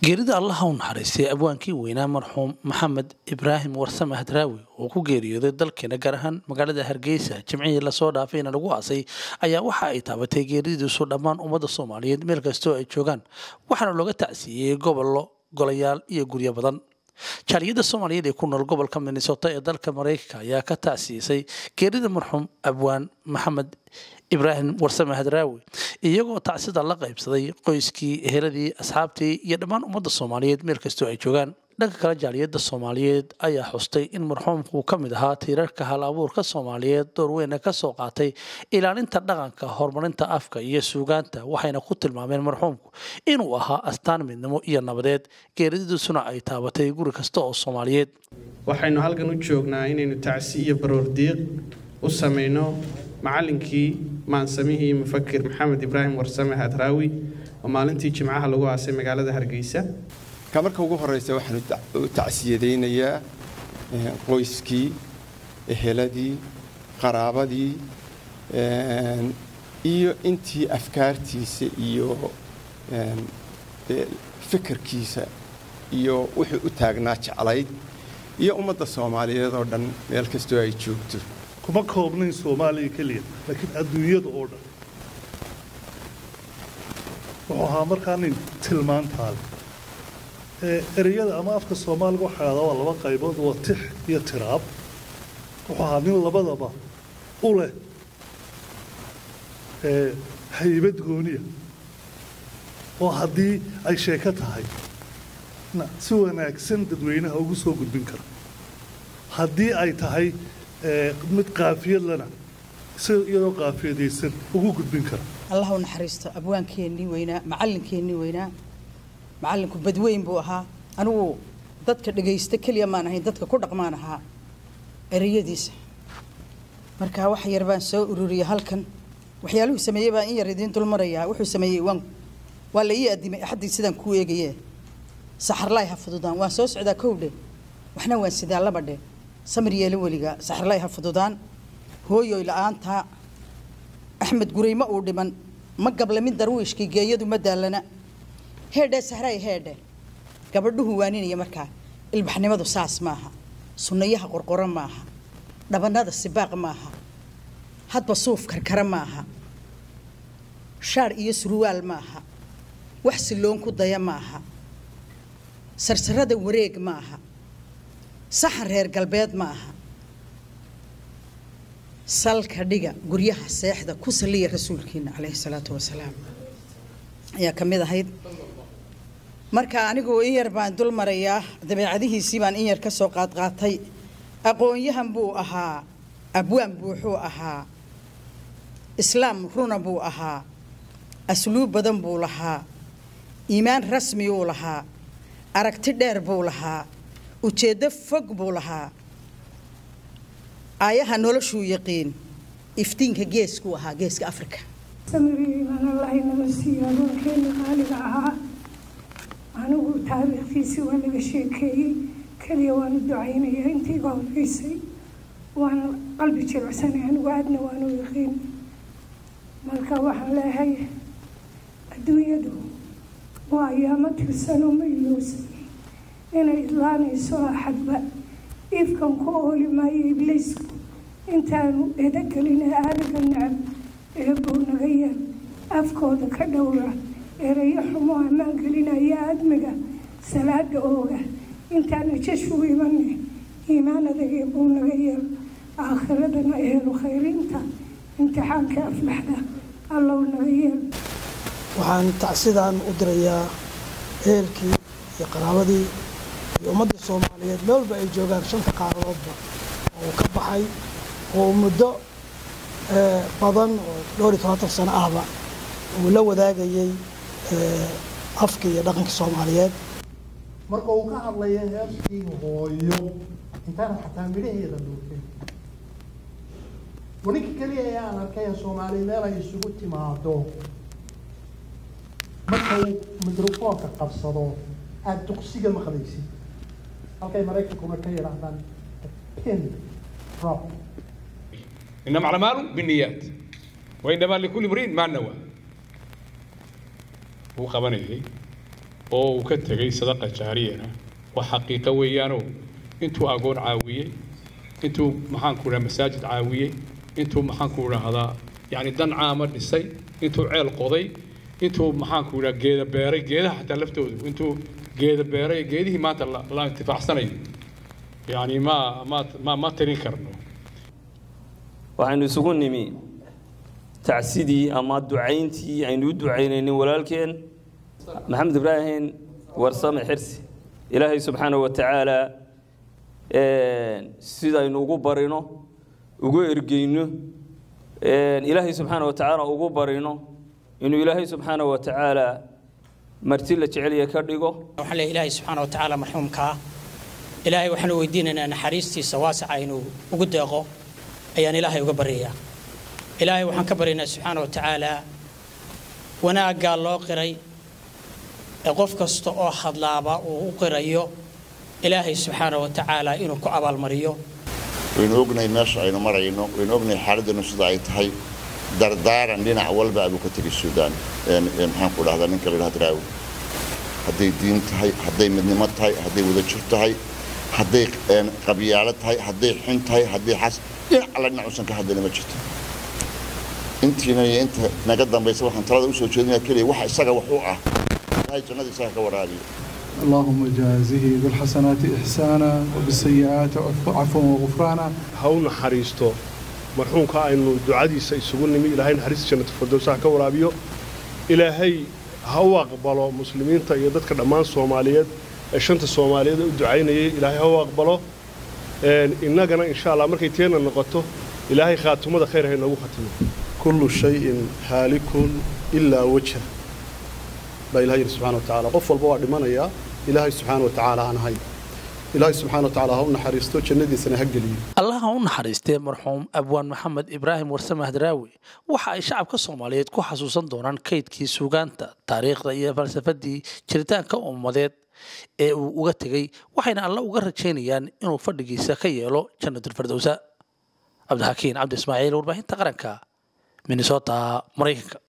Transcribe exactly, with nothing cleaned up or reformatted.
geerida allaha u naxariistay abwaankii weynaa marxuum maxamed ibraahim warsame hadraawi oo ku geeriyooday dalkeena gaar ahaan magaalada hargeysa jimcihii lasoo dhaafayna lagu aasay ayaa waxa ay taabatay geeridiisu dhammaan ummadda soomaaliyeed meel kastoo ay joogaan waxaana looga tacsiiyey gobollo golayaal iyo guryo badan jaaliyadda soomaaliyeed ee ku nool gobolka Minnesota ee dalka Mareykanka ayaa ka tacsiisay geerida marxuum abwaan maxamed ibraahim warsame hadraawi iyagoo tacsida la qaybsaday qoyskii eheladii asxaabtii iyo dhammaan ummadda soomaaliyeed meel kastoo ay joogaan dhanka kale jaaliyadda soomaaliyeed ayaa xustay in marxuumku ka mid ahaa tiirarka hal abuurka soomaaliyeed door weyn ka soo qaatay ilaalinta dhaqanka horumarinta afka iyo suugaanta waxayna ku tilmaameen marxuumku inuu ahaa astaan midnimo iyo nabadeed geeridiisuna ay taabatay guri kasta oo Soomaaliyeed waxaynu halkan u joognaa inaynu tacsi iyo baroordiiq u sameeyno macallinkii maansamihii mufakir maxamed ibraahim warsame hadraawi oo maalintii jimcaha lagu aasay magaalada Hargeysa kamarka ugu horeysa waxaan u tacsiyadeynayaa qoyskii eheladii qaraabadii iyo intii afkaartiisa iyo fikirkiisa iyo wuxuu u taagnaa jeclayd iyo ummadda Soomaaliyeed oo dhan meel kastoo ay joogto kuma koobnayn Soomaaliya kaliya laakiin adduunyada oo dhan waxa markaan tilmaantaa ereyada ama afka Soomaaliga waxa la laba qaybood oo tix iyo tiraab waxa nin labadaba u leh ee haybad gooniya oo hadii ay sheeko tahay na si wanaagsan dadweynaha ugu soo gudbin kara hadii ay tahay mid qaafiyad lana si iyadoo qaafiyadaysan ugu gudbin kara Allahu naxariisto abwaankeenii weynaa macallinkeenii weynaa macallinku badweyn buu ahaa anigu dadka dhageysta kaliya ma ahayn dadka ku dhaqmaan ahaa ereyadiisa marka wax yar baan soo ururiyay halkan waxyaaluhu sameeyay baan in yar idin dul maraya wuxuu sameeyay waan waa la ii adimay xadii sidan ku eegayay saxarlay ha fududaan waan soo socdaa kowdhe waxna waan sidaa laba dhe samir yeelo waliga saxarlay ha fududaan hooyo ilaanta Axmed Gureyma oo dhiman ma gablamin darwiishkii geeyadu ma daalana heedhe sahray heedhe gabadhuhu waaninaya markaa ilbaxnimadu saas maaha sunnayaha qorqoro maaha dhabanada sibaaq maaha hadba suuf karkara maaha shaar iyo surwaal maaha wax siloon ku daya maaha sarsarada wareeg maaha saxan reer galbeed maaha salka dhiga guryaha seexda ku saliya rasuulkiina kaleey salaatu wasalaam ayaa kamid ahayd marka anigu in yar baan dul marayaa dabeecadihiisii baan in yar ka soo qaad qaatay aqoonyahan buu ahaa abwaan buuxuu ahaa islaam runa buu ahaa asluub badan buu lahaa iimaan rasmi uu lahaa aragti dheer buu lahaa ujeedo fog buu lahaa ayaha noloshuu yaqiin iftiinka geesku ahaa geeska Afrika samiriiman Allah inama siiyado keen qaaliga ahaa anigu taariikhdiisi waa laga sheekeeyay kaliya waan ducaynayaa intii iga horeysay waan qalbi jilicsanay anigu aadna waan u yaqiin marka waxaan leeyahay adduunyadu waa ayaamo tirsan oo ma iloosan inay idlaanayso axadba ifkan ku ooli maayo ibliisku intaanu eedagelin aadaga nacab ee buu naga yeel afkooda ka dhowra ereyo xumo ammaan gelinaya aadmiga salaada ooga intaana jashu imanay iimaan adag ee buu naga yeel aakhiradana ehlu khayrinta imtixaanka aflaxda allow naga yeel waxaan tacsidaan u dirayaa ehelkii iyo qaraabadii iyo ummadda Soomaaliyeed meel walba ay joogaan shanta qaaradoodba oo ka baxay oo muddo badan oo dhowr iyo toban sano ahba uu la wadaagayay afka iyo dhaqanka Soomaaliyeed marka uu ka hadlayo heerkii hooyo intaan xataa midhaheeda duufin wani kaliya ay aan arkay Soomaaliyeed meel ay isugu timaado marka uu mikrofoonka qabsado aad duqsiga maqlaysid halkay Mareykankuna ka yiraahdaan pin drop إنما الأعمال بالنيات وإنما لكل امرئ ما نوى هو قبنيه oo uu ka tegay sadaqa jaariyana waa xaqiiqo weeyaanoo intuu agoon caawiyey intuu maxaan ku dhahaa masaajid caawiyey intuu maxaan ku dhahdaa yani dan caama dhisay intuu ceel qoday intuu maxaan ku dhahaa geeda beeray geedaha xataa laftoodu intuu geeda beeray geedihii maanta la intifaacsanayo yani ma ma ma ma tirin karno waxaynu isugu nimi tacsidii ama ducayntii aynu u ducaynaynin walaalkeen maxamed ibraahim warsame xirsi ilaahay subxaanahu wa tacaala sidaynu ugu barino ugu ergeyno ilaahay subxaanahu wa tacaala ugu barino inuu ilaahay subxaanahu wa tacaala marti la jeceliya ka dhigo waxaan leeyahay ilaahay subxaanahu wa tacaala marxuumka ilaahay waxaan weydiinaynaa naxariistiisa waasaca inuu ugu deeqo ayaan ilaahay uga baryayaa ilaahay waxaan ka baryaynaa subxaanahu wa tacaala wanaaggaa loo qiray ee qof kasta oo hadlaaba uu u qirayo ilaahay subxaanahu wa tacaala inuu ku abaalmariyo waynu ognahay meesha aynu marayno waynu ognahay xaaladanu sida ay tahay dardaaran dhinac walba abuu ka tegay suudaan maxaan ku dhahdaa ninka la yidhahdo Hadraawi hadday diin tahay hadday midnimo tahay hadday wadajir tahay hadday qabiyaalo tahay hadday xun tahay hadday xas dhinac alla dhinac uusan ka hadlayna ma jirto intiina iyo inta naga dambaysa waxaan talada u soo jeedinayaa keliya waxa isaga wax u ah ilaahay jannada isaga ka waraabiyo اللهم جازه بالحسنات إحسانا وبالسيئات عفوا وغفرانا هون حريستو مرحوم كائنو دعادي سيسوون نمي إلهي نحريس جنة الفردوسة كورابيو إلهي هو أقبله مسلمين تأيدت كدمان صوماليات الشنطة الصوماليات دعينا إلهي هو أقبله إننا جنا إن شاء الله مركيتين النقطة إلهي خاتمه ده خير هي نبوه خاتمه كل شيء هالك إلا وجهه بإلهي سبحانه وتعالى قفل بوعد من يا إلهي سبحانه وتعالى أنا هاي إلهي سبحانه وتعالى هون حريستو جندي سنة هجلي الله هون حريستي مرحوم أبوان محمد إبراهيم ورسمه هدراوي وحا شعب كصوماليات كو حسوسا دونان كيد كي سوغانتا تاريخ رأيه فلسفة دي جريتان كأموديد ee uu uga tagay waxayna alla uga rajeynayaan inuu fadhigiisa ka yeelo jannatul firdawsa. Cabdixakiin Cabdi Ismaaciil warbaahinta qaranka Minnesota Mareykanka.